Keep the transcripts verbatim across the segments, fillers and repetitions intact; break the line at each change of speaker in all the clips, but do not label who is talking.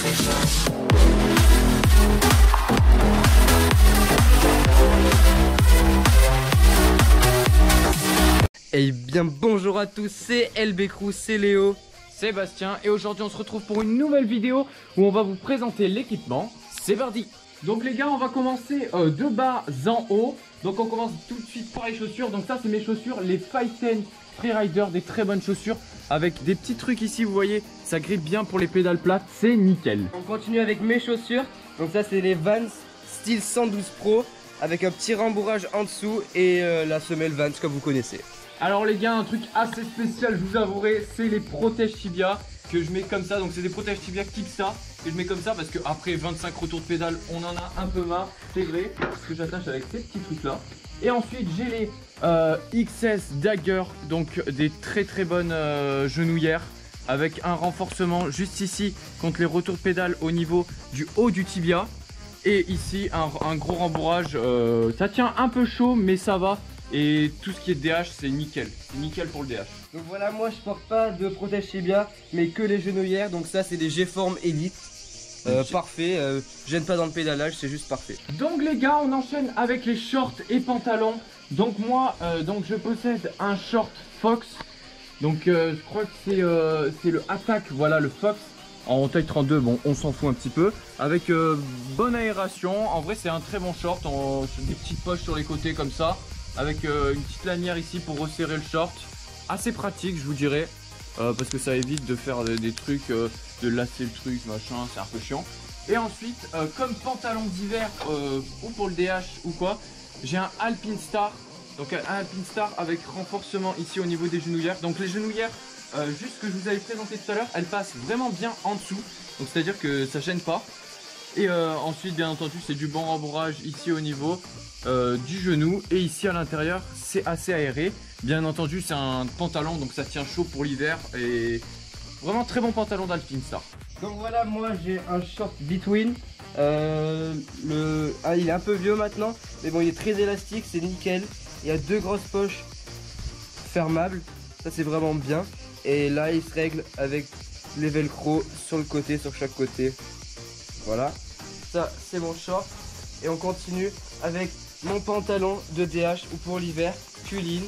Et bien bonjour à tous, c'est L B Crew, c'est Léo,
Sébastien, et aujourd'hui on se retrouve pour une nouvelle vidéo où on va vous présenter l'équipement. C'est parti. Donc les gars, on va commencer euh, de bas en haut. Donc on commence tout de suite par les chaussures. Donc ça c'est mes chaussures, les five ten Freerider, des très bonnes chaussures avec des petits trucs ici, vous voyez, ça grippe bien pour les pédales plates, c'est nickel.
On continue avec mes chaussures. Donc ça c'est les Vans Style cent douze Pro avec un petit rembourrage en dessous et euh, la semelle Vans comme vous connaissez.
Alors les gars, un truc assez spécial, je vous avouerai, c'est les protèges tibia que je mets comme ça. Donc c'est des protèges tibia Kixar que je mets comme ça parce que après vingt-cinq retours de pédale, on en a un peu marre, c'est vrai, parce que j'attache avec ces petits trucs là. Et ensuite j'ai les euh, X S Dagger, donc des très très bonnes euh, genouillères avec un renforcement juste ici contre les retours de pédale au niveau du haut du tibia. Et ici un, un gros rembourrage, euh, ça tient un peu chaud mais ça va. Et tout ce qui est D H, c'est nickel, c'est nickel pour le D H.
Donc voilà, moi je porte pas de protège tibia mais que les genouillères. Donc ça c'est des G-Form Elite. Euh, parfait, euh, gêne pas dans le pédalage, c'est juste parfait.
Donc les gars, on enchaîne avec les shorts et pantalons. Donc moi, euh, donc je possède un short Fox. Donc euh, je crois que c'est euh, c'est le Attack, voilà le Fox. En taille trente-deux, bon on s'en fout un petit peu. Avec euh, bonne aération, en vrai c'est un très bon short. On, des petites poches sur les côtés comme ça. Avec euh, une petite lanière ici pour resserrer le short. Assez pratique je vous dirais. Euh, parce que ça évite de faire des, des trucs, euh, de lasser le truc, machin, c'est un peu chiant. Et ensuite, euh, comme pantalon d'hiver, euh, ou pour le D H ou quoi, j'ai un Alpinestar. Donc un Alpinestar avec renforcement ici au niveau des genouillères. Donc les genouillères, euh, juste que je vous avais présenté tout à l'heure, elles passent vraiment bien en dessous. Donc c'est à dire que ça gêne pas. Et euh, ensuite bien entendu c'est du bon rembourrage ici au niveau euh, du genou. Et ici à l'intérieur c'est assez aéré. Bien entendu c'est un pantalon donc ça tient chaud pour l'hiver. Et vraiment très bon pantalon d'Alpinestar.
Donc voilà, moi j'ai un short Between. euh, le... ah, Il est un peu vieux maintenant. Mais bon il est très élastique, c'est nickel. Il y a deux grosses poches fermables. Ça c'est vraiment bien. Et là il se règle avec les velcro sur le côté, sur chaque côté. Voilà, ça c'est mon short. Et on continue avec mon pantalon de D H ou pour l'hiver, Kulin.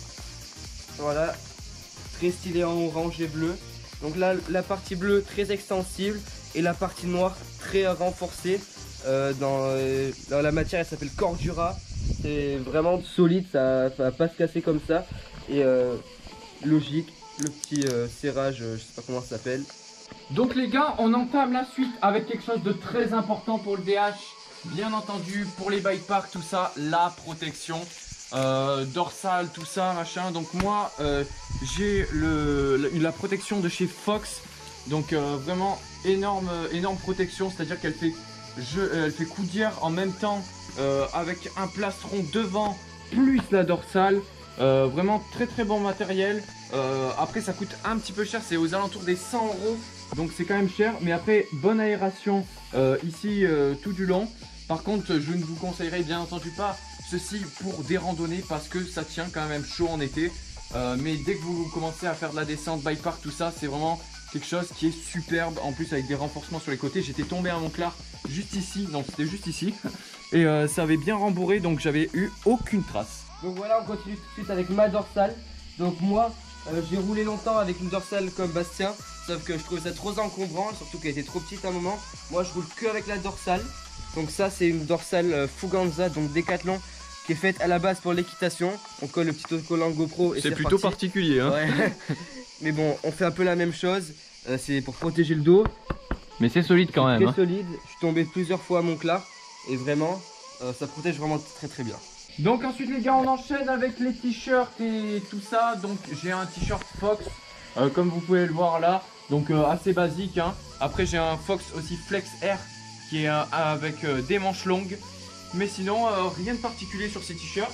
Voilà, très stylé en orange et bleu. Donc là la partie bleue très extensible et la partie noire très renforcée. euh, dans, euh, dans la matière elle s'appelle Cordura. C'est vraiment solide, ça, ça va pas se casser comme ça. Et euh, logique, le petit euh, serrage, euh, je sais pas comment ça s'appelle.
Donc les gars, on entame la suite avec quelque chose de très important pour le D H. Bien entendu, pour les bike parks, tout ça, la protection euh, dorsale, tout ça, machin. Donc moi, euh, j'ai le, la, la protection de chez Fox. Donc euh, vraiment énorme, énorme protection, c'est-à-dire qu'elle fait, je, elle fait coudière en même temps euh, avec un plastron devant plus la dorsale. Euh, vraiment très très bon matériel. Euh, après ça coûte un petit peu cher, c'est aux alentours des cent euros. Donc c'est quand même cher, mais après bonne aération euh, ici euh, tout du long. Par contre je ne vous conseillerais bien entendu pas ceci pour des randonnées parce que ça tient quand même chaud en été. euh, Mais dès que vous commencez à faire de la descente, bike park, tout ça, c'est vraiment quelque chose qui est superbe. En plus avec des renforcements sur les côtés, j'étais tombé à Montclar juste ici, donc c'était juste ici. Et euh, ça avait bien rembourré, donc j'avais eu aucune trace.
Donc voilà, on continue tout de suite avec ma dorsale. Donc moi euh, j'ai roulé longtemps avec une dorsale comme Bastien, sauf que je trouvais ça trop encombrant, surtout qu'elle était trop petite à un moment. Moi je roule que avec la dorsale. Donc ça c'est une dorsale euh, Fuganza, donc Decathlon, qui est faite à la base pour l'équitation. On colle le petit autocollant GoPro et c'est
plutôt
reparti.
particulier hein.
Ouais. Mais bon, on fait un peu la même chose. euh, C'est pour protéger le dos.
Mais c'est solide quand même
Très
hein.
solide, je suis tombé plusieurs fois à Montclar. Et vraiment, euh, ça protège vraiment très très bien.
Donc ensuite les gars, on enchaîne avec les t-shirts et tout ça. Donc j'ai un t-shirt Fox euh, comme vous pouvez le voir là. Donc euh, assez basique hein. Après j'ai un Fox aussi Flex Air qui est euh, avec euh, des manches longues. Mais sinon euh, rien de particulier sur ces t-shirts.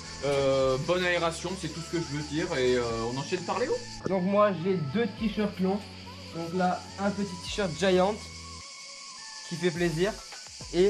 euh, Bonne aération, c'est tout ce que je veux dire. Et euh, on enchaîne par Léo.
Donc moi j'ai deux t-shirts longs. Donc là un petit t-shirt Giant qui fait plaisir. Et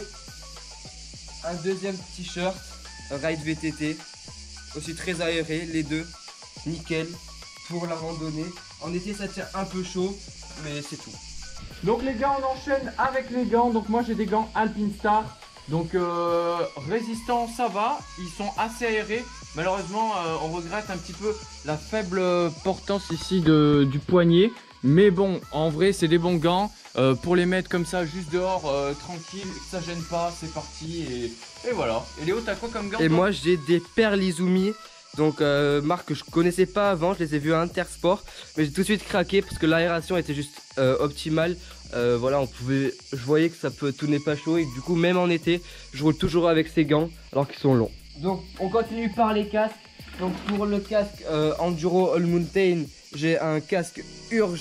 un deuxième t-shirt Ride V T T, aussi très aéré, les deux, nickel pour la randonnée. En été ça tient un peu chaud, mais c'est tout.
Donc les gars, on enchaîne avec les gants. Donc moi j'ai des gants Alpinestar. Donc euh, résistants, ça va, ils sont assez aérés. Malheureusement euh, on regrette un petit peu la faible portance ici de, du poignet. Mais bon, en vrai c'est des bons gants. Euh, pour les mettre comme ça juste dehors, euh, tranquille, ça gêne pas, c'est parti. Et, et voilà. Et Léo, t'as quoi comme gants?
Et moi j'ai des Perles Izumi. Donc euh, marque que je connaissais pas avant, je les ai vus à Intersport. Mais j'ai tout de suite craqué parce que l'aération était juste euh, optimale. Euh, voilà, on pouvait, je voyais que ça peut, tout n'est pas chaud et du coup même en été, je roule toujours avec ces gants alors qu'ils sont longs. Donc on continue par les casques. Donc pour le casque euh, Enduro All Mountain, j'ai un casque Urge,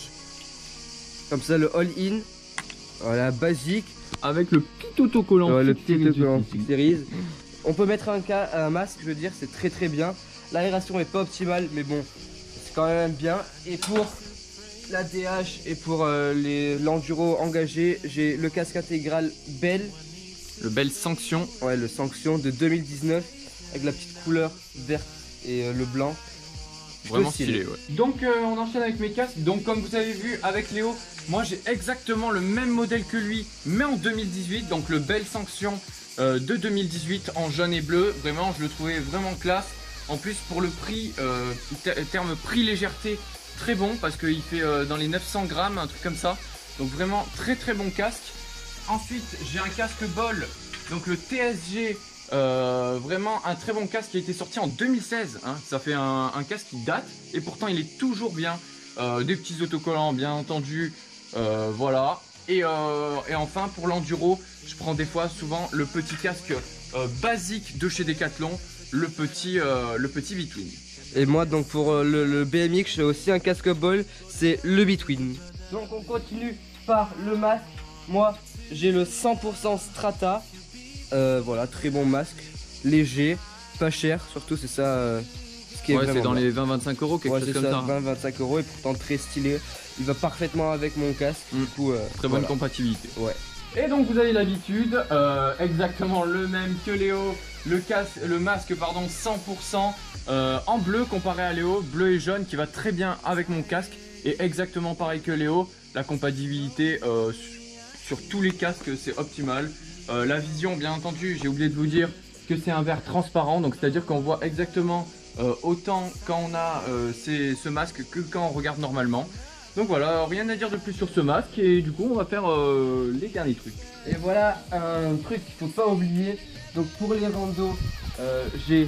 comme ça le All In, voilà basique.
Avec le petit autocollant,
ouais, le petit autocollant Series. On peut mettre un, cas, un masque, je veux dire, c'est très très bien. L'aération est pas optimale, mais bon, c'est quand même bien. Et pour la D H et pour euh, l'enduro engagé, j'ai le casque intégral Bell.
Le Bell Sanction.
Ouais, le Sanction de deux mille dix-neuf avec la petite couleur verte et euh, le blanc.
Vraiment stylé, stylé ouais. Donc euh, on enchaîne avec mes casques. Donc comme vous avez vu avec Léo, moi j'ai exactement le même modèle que lui, mais en deux mille dix-huit. Donc le Bell Sanction euh, de deux mille dix-huit en jaune et bleu. Vraiment, je le trouvais vraiment classe. En plus pour le prix, euh, terme prix légèreté, très bon parce qu'il fait euh, dans les neuf cents grammes, un truc comme ça. Donc vraiment très très bon casque. Ensuite j'ai un casque Ball, donc le T S G, euh, vraiment un très bon casque qui a été sorti en deux mille seize. Hein. Ça fait un, un casque qui date et pourtant il est toujours bien. Euh, des petits autocollants bien entendu, euh, voilà. Et, euh, et enfin pour l'enduro, je prends des fois souvent le petit casque euh, basique de chez Decathlon, le petit, euh, le petit Between.
Et moi donc pour euh, le, le B M X j'ai aussi un casque Ball, c'est le Between. Donc on continue par le masque. Moi j'ai le cent pour cent Strata, euh, voilà, très bon masque, léger, pas cher, surtout c'est ça euh, ce qui est
ouais, c'est dans
bien.
Les vingt à vingt-cinq euros, quelque
ouais,
chose comme ça.
vingt à vingt-cinq euros et pourtant très stylé, il va parfaitement avec mon casque, mmh. du coup, euh,
très bonne voilà. compatibilité.
Ouais.
Et donc vous avez l'habitude, euh, exactement le même que Léo, le, casque, le masque pardon, cent pour cent euh, en bleu comparé à Léo, bleu et jaune qui va très bien avec mon casque. Et exactement pareil que Léo, la compatibilité euh, sur tous les casques c'est optimal. Euh, la vision bien entendu, j'ai oublié de vous dire que c'est un verre transparent, donc c'est à dire qu'on voit exactement euh, autant quand on a euh, ces, ce masque que quand on regarde normalement. Donc voilà, rien à dire de plus sur ce masque et du coup on va faire euh, les derniers trucs.
Et voilà un truc qu'il faut pas oublier. Donc pour les randos, euh, j'ai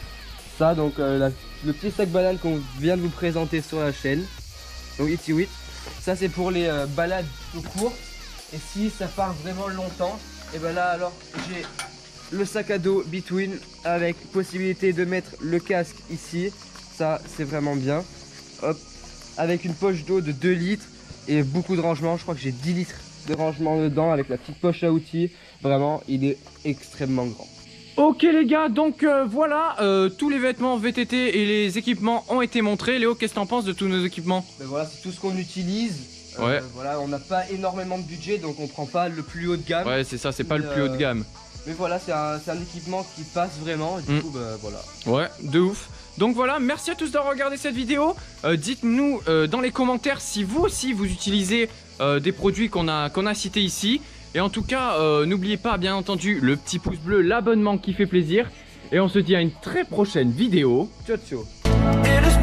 ça, donc euh, la, le petit sac banane qu'on vient de vous présenter sur la chaîne. Donc Iti huit, ça c'est pour les euh, balades tout court. Et si ça part vraiment longtemps, et ben là alors j'ai le sac à dos Between avec possibilité de mettre le casque ici. Ça c'est vraiment bien. Hop. Avec une poche d'eau de deux litres et beaucoup de rangement. Je crois que j'ai dix litres de rangement dedans avec la petite poche à outils. Vraiment, il est extrêmement grand.
Ok les gars, donc euh, voilà, euh, tous les vêtements V T T et les équipements ont été montrés. Léo, qu'est-ce que t'en penses de tous nos équipements?
Ben voilà, c'est tout ce qu'on utilise. Euh,
ouais.
Voilà, on n'a pas énormément de budget, donc on prend pas le plus haut de gamme.
Ouais, c'est ça, c'est pas le plus
euh,
haut de gamme.
Mais voilà, c'est un, un équipement qui passe vraiment. Et du
mm.
coup, ben voilà.
Ouais, de ouf. Donc voilà, merci à tous d'avoir regardé cette vidéo. Euh, Dites-nous euh, dans les commentaires si vous aussi vous utilisez euh, des produits qu'on a, qu'on a cités ici. Et en tout cas, euh, n'oubliez pas bien entendu le petit pouce bleu, l'abonnement qui fait plaisir. Et on se dit à une très prochaine vidéo.
Ciao ciao.